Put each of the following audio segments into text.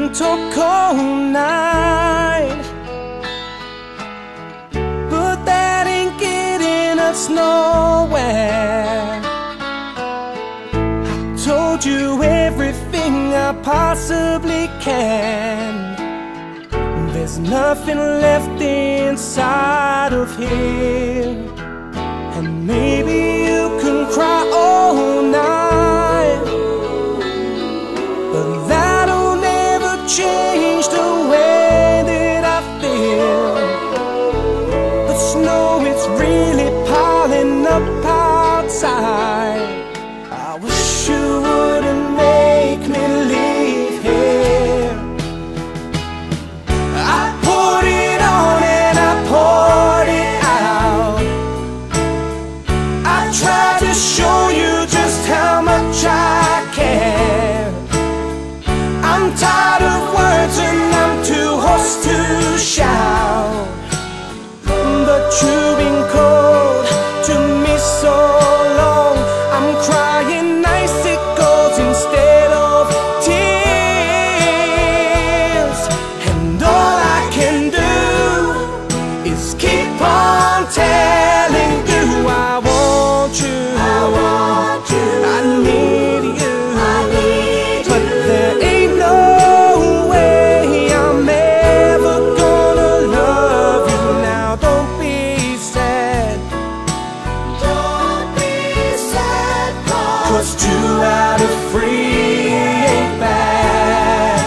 can talk all night, but that ain't getting us nowhere. I told you everything I possibly can. There's nothing left inside of here, and maybe you can cry all night, but that'll never change the way that I feel. The snow, it's really piling up outside. I wish you wouldn't make me leave here. I poured it on and I poured it out. I tried to show you just how much I care. I'm tired of words and I'm too hoarse to shout, but you've been cold to me so long. I'm crying icicles instead of tears, and all I can do is keep on telling you I want you, I want you, I need you, I need you. But there ain't no way I'm ever gonna love you now. Don't be sad, don't be sad, 'cause 2 out of 3 ain't bad.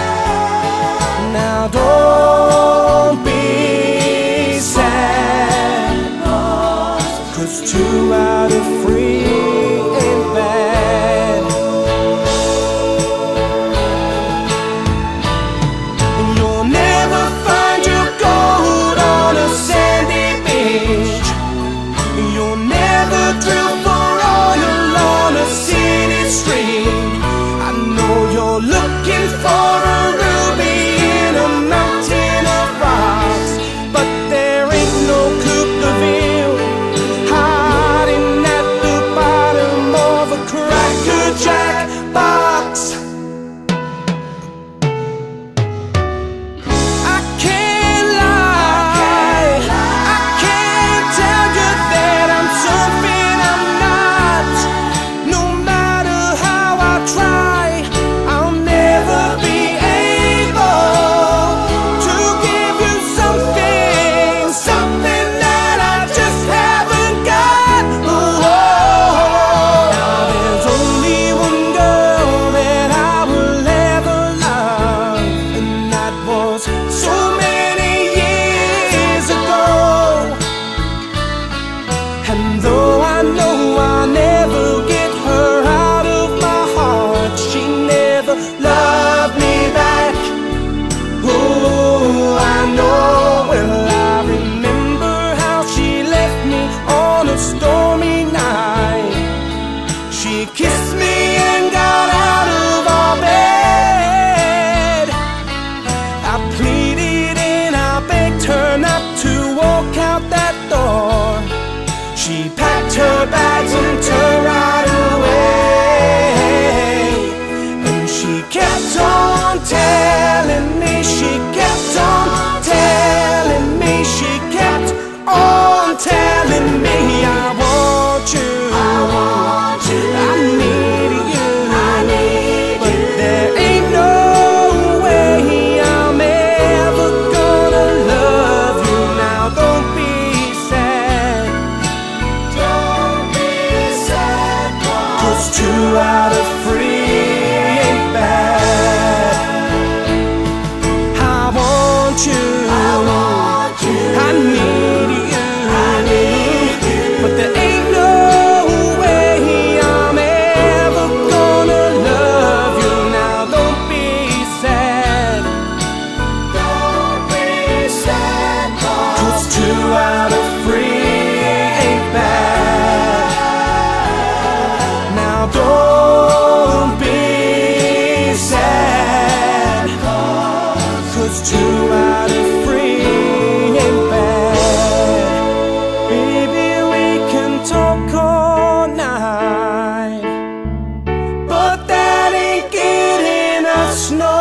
Now don't be sad, 'cause 2 out of 3 ain't bad. You'll never find your gold on a sandy beach. You'll never drill for oil on a city street. I know you're looking for a ruby in a mountain of rocks, but there ain't no coupe de ville hiding at the bottom of a Cracker Jack box. I can't lie, I can't tell you that I'm something I'm not. No matter how I try, I'll never be able to give you something, something that I just haven't got. Now there's only one girl that I will ever love, and that was so many years ago. And though I know I'll never get her out of my heart, she never loved me back. Oh, I know, well, I remember how she left me on a stormy night. She kissed me and got out of our bed. I pleaded and I begged her not to walk out that door. She packed her bags and turned right away. And she kept on telling me, she kept on telling me, she kept on telling me I want you, I want you, I need you, I need you. But there ain't no way I'm ever gonna love you now. Don't be sad, don't be sad, 'cause 2 out of 3 ain't bad. I want you, I want you, I need you, I need you. But there ain't no way I'm ever gonna love you now. Don't be sad, don't be sad, 'cause 2 out of 3 ain't bad. Now don't be sad, 'cause 2 out of 3 ain't bad. Baby, we can talk all night, but that ain't getting us no